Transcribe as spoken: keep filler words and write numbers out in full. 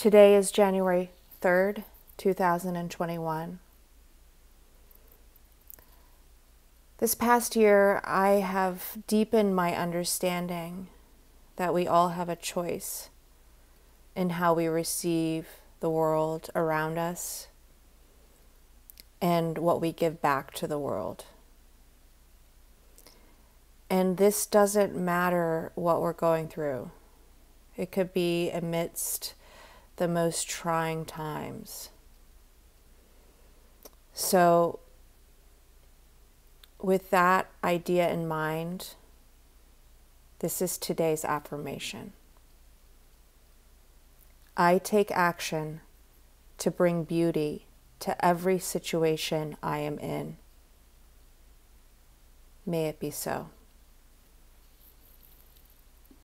Today is January third, two thousand twenty-one. This past year, I have deepened my understanding that we all have a choice in how we receive the world around us and what we give back to the world. And this doesn't matter what we're going through. It could be amidst the most trying times. So, with that idea in mind, this is today's affirmation. I take action to bring beauty to every situation I am in. May it be so.